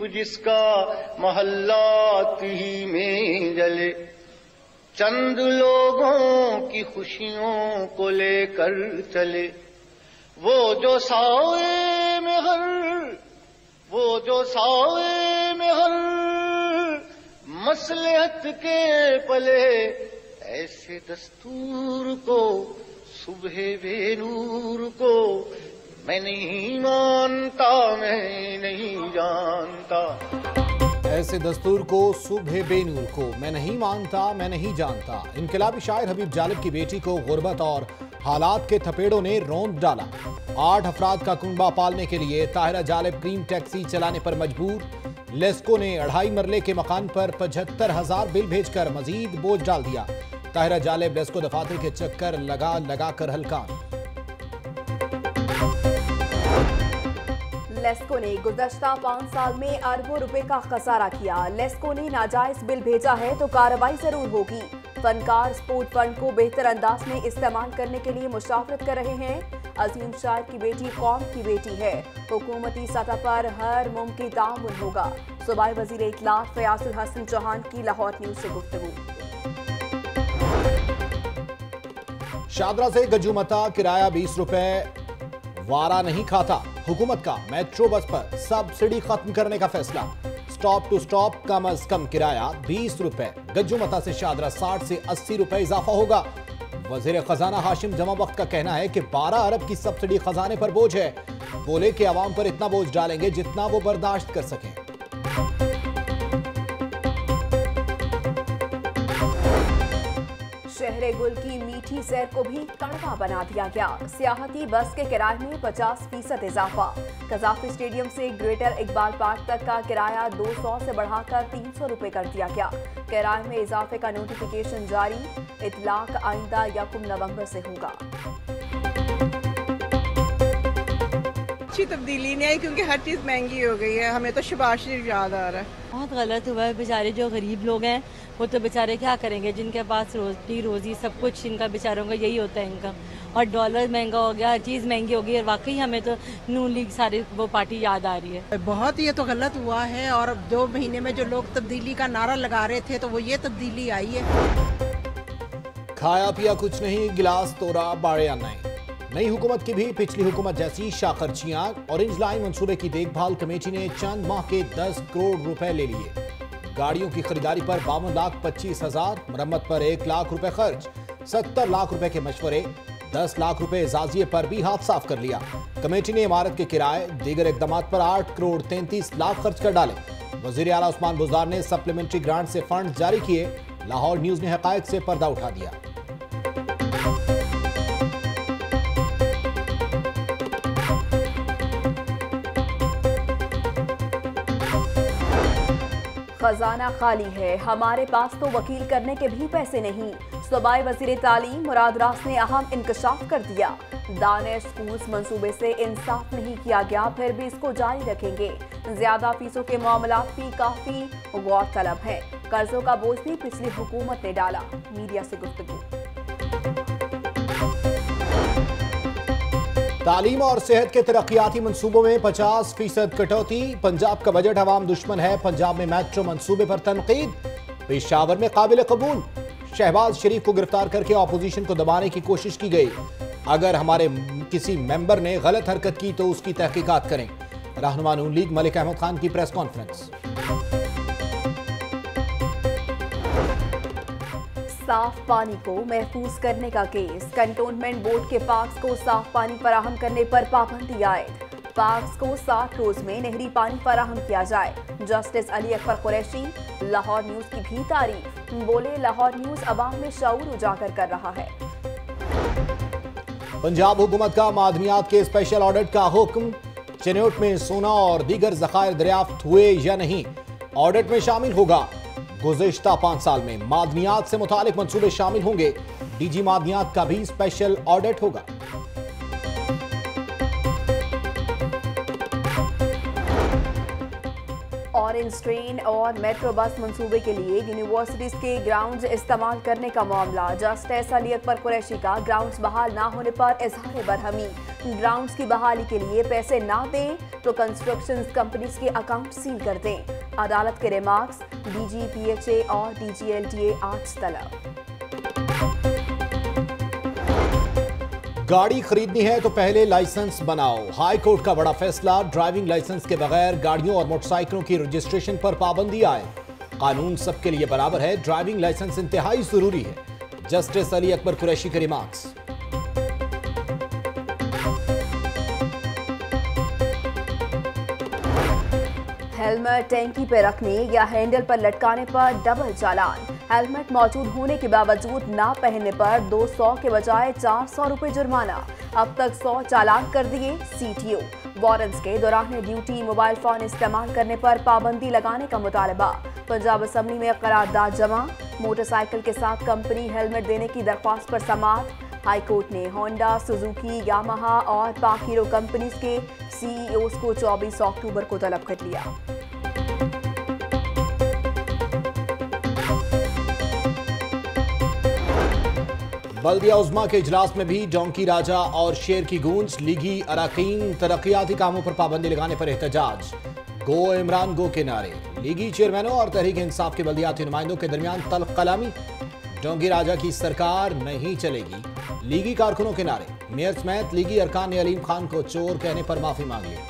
जिसका मोहल्लात ही में जले, चंद लोगों की खुशियों को लेकर चले, वो जो साए में हर मसलहत के पले, ऐसे दस्तूर को सुबह बेनूर को मैं नहीं मानता, मैं नहीं जानता। ऐसे दस्तूर को सुबह बेनूर को मैं नहीं मानता, मैं नहीं जानता। इनकलाबी शायर हबीब जालिब की बेटी को गुर्बत और हालात के थपेड़ों ने रौंद डाला। 8 अफराद का कुनबा पालने के लिए ताहिरा जालिब क्रीम टैक्सी चलाने पर मजबूर। लेस्को ने 2.5 मरले के मकान पर 75,000 बिल भेजकर मजीद बोझ डाल दिया। ताहिरा जालिब लेस्को दफातर के चक्कर लगा कर हलकान। लेस्को ने गुज़श्ता 5 साल में अरबों रुपए का खसारा किया। लेस्को ने नाजायज बिल भेजा है तो कार्रवाई जरूर होगी। फनकार स्पोर्ट फंड को बेहतर अंदाज में इस्तेमाल करने के लिए मुशावरत कर रहे हैं। अजीम शायर की बेटी कौम की बेटी है, हुकूमती सतह पर हर मुमकिन ताउन होगा। सूबाई वजीर इत्तलात फयाजुल हसन चौहान की लाहौर न्यूज से गुफ्तगू। शादरा से गज्जूमता किराया 20 रुपए वारा नहीं खाता। हुकूमत का मेट्रो बस पर सब्सिडी खत्म करने का फैसला। स्टॉप टू स्टॉप कम अज कम किराया 20 रुपए। गज्जूमता से शादरा 60 से 80 रुपए इजाफा होगा। वजीर खजाना हाशिम जमा वक्त का कहना है कि 12 अरब की सब्सिडी खजाने पर बोझ है। बोले कि आवाम पर इतना बोझ डालेंगे जितना वो बर्दाश्त कर सकें। शहरे गुल की मीठी सैर को भी कड़वा बना दिया गया। सियाहती बस के किराए में 50% इजाफा। कजाफी स्टेडियम से ग्रेटर इकबाल पार्क तक का किराया 200 से बढ़ाकर 300 रुपए कर दिया गया। किराए में इजाफे का नोटिफिकेशन जारी। इतलाक आइंदा 1 नवंबर से होगा। अच्छी तब्दीली नहीं आई क्योंकि हर चीज महंगी हो गई है। हमें तो शहबाज शरीफ याद आ रहा है। बहुत गलत हुआ है। बेचारे जो गरीब लोग हैं वो तो बेचारे क्या करेंगे, जिनके पास रोजी सब कुछ इनका बेचारों का यही होता है इनका। और डॉलर महंगा हो गया, हर चीज़ महंगी हो गई। और वाकई हमें तो नून लीग सारी वो पार्टी याद आ रही है। बहुत ये तो गलत हुआ है। और 2 महीने में जो लोग तब्दीली का नारा लगा रहे थे तो वो ये तब्दीली आई है। खाया पिया कुछ नहीं, गिलास तोड़ा बाड़िया नहीं। नई हुकूमत की भी पिछली हुकूमत जैसी शाखर्चियां। ऑरेंज लाइन मंसूबे की देखभाल कमेटी ने चंद माह के 10 करोड़ रुपए ले लिए। गाड़ियों की खरीदारी पर 52,25,000, मरम्मत पर 1 लाख रुपए खर्च, 70 लाख रुपए के मशवरे, 10 लाख रुपए जाजिए पर भी हाथ साफ कर लिया। कमेटी ने इमारत के किराए दीगर इकदाम पर 8 करोड़ 33 लाख खर्च कर डाले। वजीर आला उस्मान बुज़दार ने सप्लीमेंट्री ग्रांट से फंड जारी किए। लाहौर न्यूज ने हकायक से पर्दा उठा दिया। खजाना खाली है, हमारे पास तो वकील करने के भी पैसे नहीं। सूबाई वजीर तालीम मुराद रास ने अहम इंकशाफ कर दिया। दानिश स्कूल्स मंसूबे से इंसाफ नहीं किया गया, फिर भी इसको जारी रखेंगे। ज्यादा फीसों के मामलात भी काफी गौरतलब है। कर्जों का बोझ भी पिछली हुकूमत ने डाला। मीडिया से गुफ्तगू। तालीम और सेहत के तरक्याती मंसूबों में 50% कटौती। पंजाब का बजट अवाम दुश्मन है। पंजाब में मेट्रो मंसूबे पर तनकीद। पेशावर में काबिल कबूल। शहबाज शरीफ को गिरफ्तार करके ऑपोजिशन को दबाने की कोशिश की गई। अगर हमारे किसी मेंबर ने गलत हरकत की तो उसकी तहकीकात करें। रहनुमा नून लीग मलिक अहमद खान की प्रेस कॉन्फ्रेंस। साफ पानी को महफूज करने का केस। कंटोनमेंट बोर्ड के पार्क्स को साफ पानी फराहम करने पर पाबंदी आयद। पार्क्स को 60 रोज में नहरी पानी फराहम किया जाए। जस्टिस अली अकबर कुरैशी लाहौर न्यूज की भी तारीफ। बोले, लाहौर न्यूज अवाम में शऊर उजागर कर रहा है। पंजाब हुकूमत का मादनियात के स्पेशल ऑडिट का हुक्म। चिन्होट में सोना और दीगर ज़खायर दरियाफ्त हुए या नहीं, ऑडिट में शामिल होगा। गुज़िश्ता 5 साल में मादनियात से मुतालिक मंसूबे शामिल होंगे। डीजी मादनियात का भी स्पेशल ऑडिट होगा। ऑरेंज ट्रेन और मेट्रो बस मंसूबे के लिए यूनिवर्सिटीज के ग्राउंड्स इस्तेमाल करने का मामला। जस्टिस अली अकबर कुरैशी का ग्राउंड्स बहाल ना होने पर इजहार बरहमी। ग्राउंड्स की बहाली के लिए पैसे ना दें तो कंस्ट्रक्शन कंपनीज के अकाउंट सील कर दें। अदालत के रिमार्क्स, DGPHA और DGLTA आज तलब। गाड़ी खरीदनी है तो पहले लाइसेंस बनाओ। हाई कोर्ट का बड़ा फैसला, ड्राइविंग लाइसेंस के बगैर गाड़ियों और मोटरसाइकिलों की रजिस्ट्रेशन पर पाबंदी आए। कानून सबके लिए बराबर है, ड्राइविंग लाइसेंस इंतहाई जरूरी है। जस्टिस अली अकबर कुरैशी के रिमार्क्स। हेलमेट टैंकी पर रखने या हैंडल पर लटकाने पर डबल चालान। हेलमेट मौजूद होने के बावजूद ना पहनने पर 200 के बजाय 400 रुपए जुर्माना। अब तक 100 चालान कर दिए CTO। वारंस के दौरान ड्यूटी मोबाइल फोन इस्तेमाल करने पर पाबंदी लगाने का मुतालबा। पंजाब असेंबली में करारदाद जमा। मोटरसाइकिल के साथ कंपनी हेलमेट देने की दरख्वास्त पर समाअत। हाई कोर्ट ने होंडा, सुजुकी, यामाहा और पाक हीरो कंपनीज के CEOs को 24 अक्टूबर को तलब कर लिया। बल्दिया उज़्मा के इजलास में भी डोंकी राजा और शेर की गूंज। लीगी अरकान तरक्याती कामों पर पाबंदी लगाने पर एहतजाज। गो इमरान गो के नारे। लीगी चेयरमैनों और तहरीक इंसाफ के बल्दियाती नुमाइंदों के दरमियान तल्ख कलामी। डोंकी राजा की सरकार नहीं चलेगी, लीगी कारकुनों के नारे। मेयर समेत लीगी अरकान ने अलीम खान को चोर कहने पर माफी मांग ली।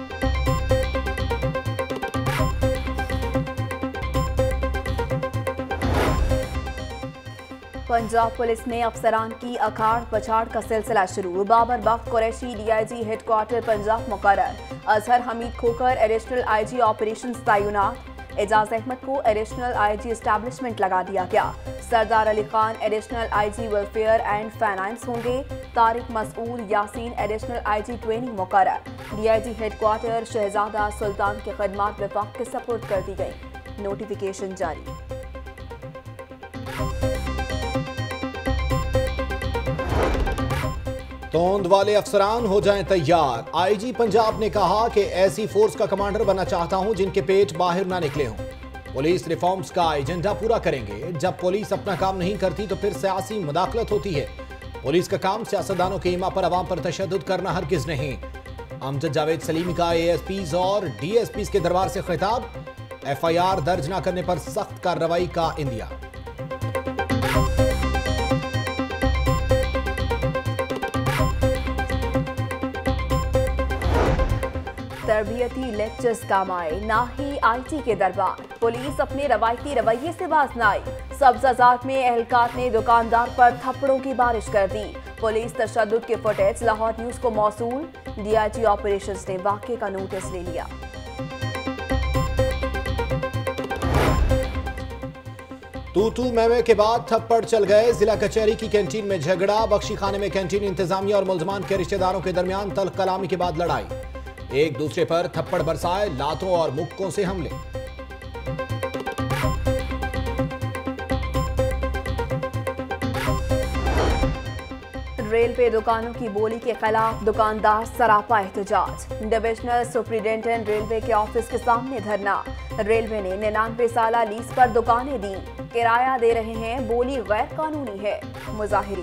पंजाब पुलिस में अफसरान की अखाड़ पछाड़ का सिलसिला शुरू। बाबर बख्त कुरैशी DIG हेडक्वार्टर पंजाब मुकर्रर। Azhar Hameed Khokhar additional IG operations तैनात। एजाज अहमद को एडिशनल IG एस्टैब्लिशमेंट लगा दिया गया। Sardar Ali Khan additional IG welfare and finance होंगे। Tariq Masood Yasin additional IG training मुकर्रर। DIG हेडक्वार्टर शहजादा सुल्तान की खिदमत वफाक के सपुर्द कर दी गई। नोटिफिकेशन जारी। तोंद वाले अफसरान हो जाएं तैयार। IG पंजाब ने कहा कि ऐसी फोर्स का कमांडर बनना चाहता हूं जिनके पेट बाहर ना निकले हों। पुलिस रिफॉर्म्स का एजेंडा पूरा करेंगे। जब पुलिस अपना काम नहीं करती तो फिर सियासी मुदाखलत होती है। पुलिस का काम सियासतदानों के ईमा पर अवाम पर तशद्दुद करना हरगिज नहीं। अमजद जावेद सलीमी का ASPs और DSPs के दरबार से खिताब। FIR दर्ज न करने पर सख्त कार्रवाई का इंदिया। तरबियती लेक्चर्स काम आए, ना ही IT के दरबार। पुलिस अपने रवायती रवैये से बाज न आई। सब्जाजात में एहलकार ने दुकानदार पर थप्पड़ों की बारिश कर दी। पुलिस तशद्दुद के फुटेज लाहौर न्यूज को मौसूल। DIG ऑपरेशंस ने वाक़े का नोटिस ले लिया। तू मैमे के बाद थप्पड़ चल गए। जिला कचहरी की कैंटीन में झगड़ा। बख्शी खाने में कैंटीन इंतजामिया और मुल्जमान के रिश्तेदारों के दरमियान तल्ख कलामी के बाद लड़ाई। एक दूसरे पर थप्पड़ बरसाए, लातों और मुक्कों से हमले। रेलवे दुकानों की बोली के खिलाफ दुकानदार सरापा एहतजाज। डिविजनल सुपरिटेंडेंट रेलवे के ऑफिस के सामने धरना। रेलवे ने 99 साला लीज पर दुकानें दी, किराया दे रहे हैं, बोली गैर कानूनी है। मुजाहिरी।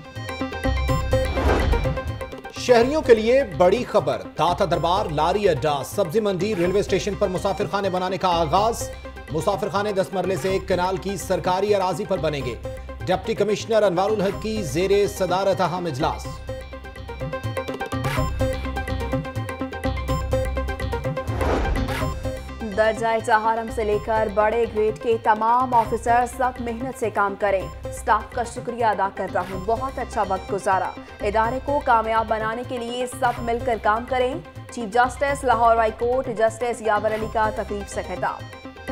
शहरियों के लिए बड़ी खबर। दाता दरबार, लारी अड्डा, सब्जी मंडी, रेलवे स्टेशन पर मुसाफिर खाने बनाने का आगाज। मुसाफिर खाने 10 मरले से एक कनाल की सरकारी अराजी पर बनेंगे। डिप्टी कमिश्नर अनवारुल हक की जेरे सदारत अहम इजलास। दर्जा चाहरम से लेकर बड़े ग्रेड के तमाम ऑफिसर सब मेहनत से काम करें। स्टाफ का शुक्रिया अदा करता हूं, बहुत अच्छा वक्त गुजारा। इदारे को कामयाब बनाने के लिए सब मिलकर काम करें। Chief justice Lahore high court justice Yawar Ali का तकरीब से खिताब।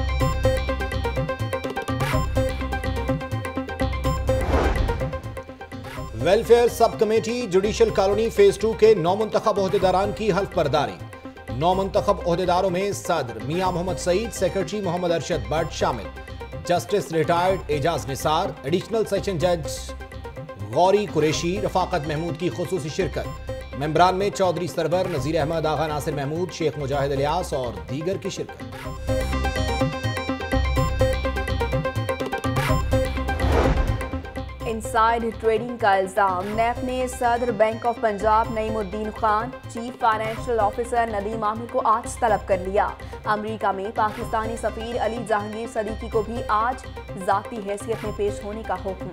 Welfare sub committee judicial colony phase 2 के नौमुंतखब ओहदेदारान की हल्फ बर्दारी। नौमुंतखब ओहदेदारों में सदर मियां मोहम्मद सईद, सेक्रेटरी मोहम्मद अरशद भट्ट शामिल। Justice retired Ejaz Nisar, additional session जज गौरी कुरैशी, रफाकत महमूद की खुसूसी शिरकत। मेंबरान में चौधरी सरवर, नजीर अहमद, आगा नासिर महमूद, शेख मुजाहिद इलियास और दीगर की शिरकत। इनसाइड ट्रेडिंग का इल्जाम, नैब ने सदर bank of Punjab Naimuddin Khan, chief financial officer Nadeem Amir को आज तलब कर लिया। अमेरिका में पाकिस्तानी सफीर अली जहांगीर सदीकी को भी आज जाती हैसियत में पेश होने का हुक्म।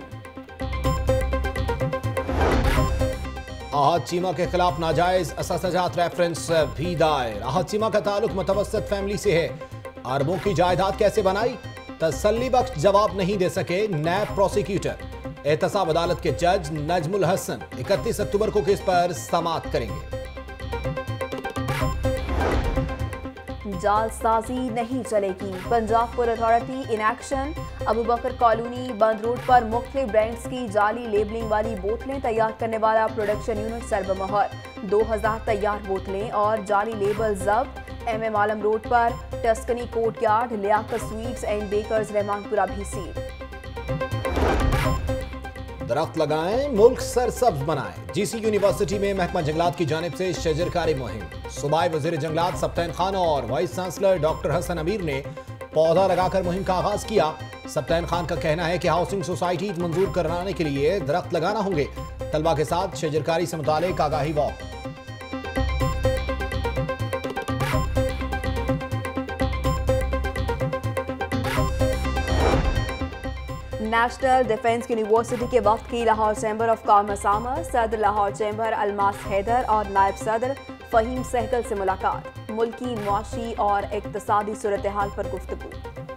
आहद चीमा के खिलाफ नाजायज असासजात रेफरेंस भी दायर। आहद चीमा का ताल्लुक मुतवस्सित फैमिली से है। अरबों की जायदाद कैसे बनाई, तसल्ली बख्श जवाब नहीं दे सके नैब प्रोसिक्यूटर। एहतसाब अदालत के जज नजमुल हसन 31 अक्टूबर को केस पर समाअत करेंगे। जालसाजी नहीं चलेगी, Punjab port authority in action. Abu Bakar colony Bund road पर मुख्तलिफ ब्रांड्स की जाली लेबलिंग वाली बोतलें तैयार करने वाला प्रोडक्शन यूनिट सर्वमोहर। 2000 तैयार बोतलें और जाली लेबल जब्त। MM आलम रोड पर Tuscany courtyard, Liaquat sweets and bakers Rahmanpura भी सील। दरख्त लगाएं, मुल्क सरसब्ज बनाएं। GC यूनिवर्सिटी में महकमा जंगलात की जानिब से शजरकारी मुहिम। सूबाई वजीर जंगलात सप्तान खान और वाइस चांसलर डॉक्टर हसन अमीर ने पौधा लगाकर मुहिम का आगाज किया। सप्तान खान का कहना है कि हाउसिंग सोसाइटी मंजूर कराने के लिए दरख्त लगाना होंगे। तलबा के साथ शजरकारी से मुतालिक आगाही वॉक। नेशनल डिफेंस यूनिवर्सिटी के वक्त की लाहौर चैम्बर ऑफ कॉमर्स आमर, सदर लाहौर चैम्बर अलमास हैदर और नायब सदर फहीम सहगल से मुलाकात। मुल्की मुआशी और इक्तसादी सूरत हाल पर गुफ्तगू।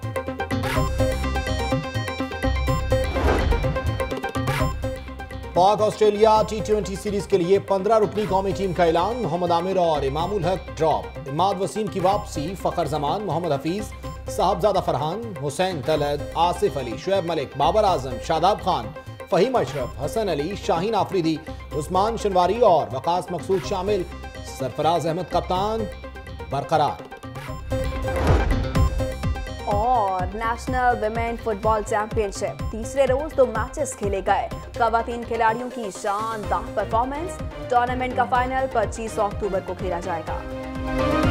पाक ऑस्ट्रेलिया T20 सीरीज के लिए 15 रुकनी कौमी टीम का ऐलान। मोहम्मद आमिर और इमामुल हक ड्रॉप। इमाद वसीम की वापसी, फखर जमान, मोहम्मद हफीज, साहबजादा फरहान, हुसैन तलत, आसिफ अली, शुएब मलिक, बाबर आजम, शादाब खान, फहीम अशरफ, हसन अली, शाहीन आफरीदी, उस्मान शनवारी और वकास मकसूद शामिल। सरफराज अहमद कप्तान बरकरार। और नेशनल विमेन फुटबॉल चैंपियनशिप तीसरे रोज 2 मैचेस खेले गए। खवातीन खिलाड़ियों की शानदार परफॉर्मेंस। टूर्नामेंट का फाइनल 25 अक्टूबर को खेला जाएगा।